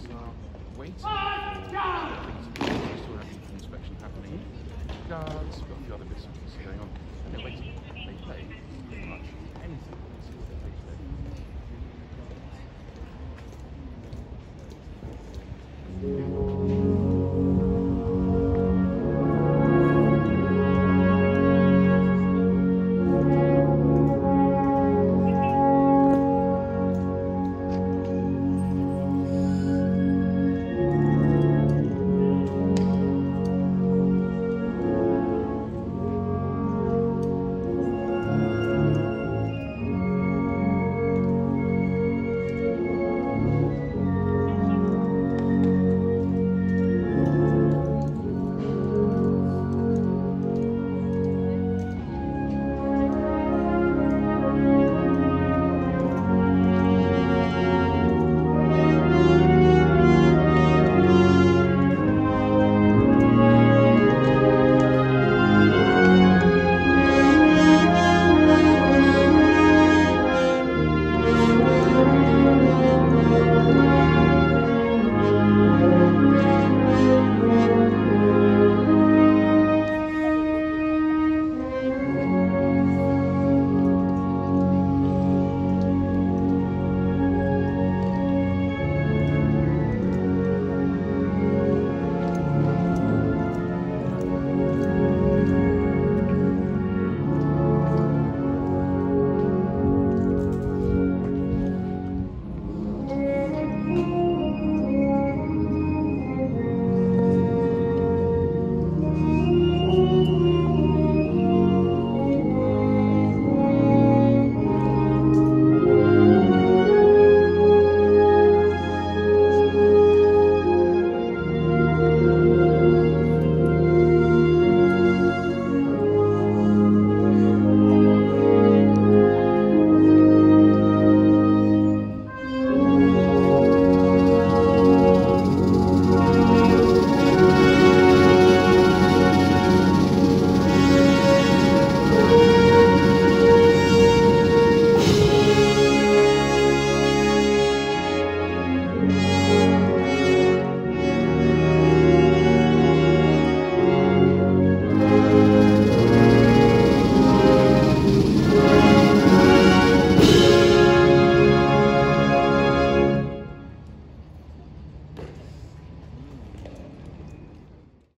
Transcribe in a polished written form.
police are waiting for things to be still having an inspection happening. Guards, got a few other bits and pieces going on, and they're waiting. They pay pretty much anything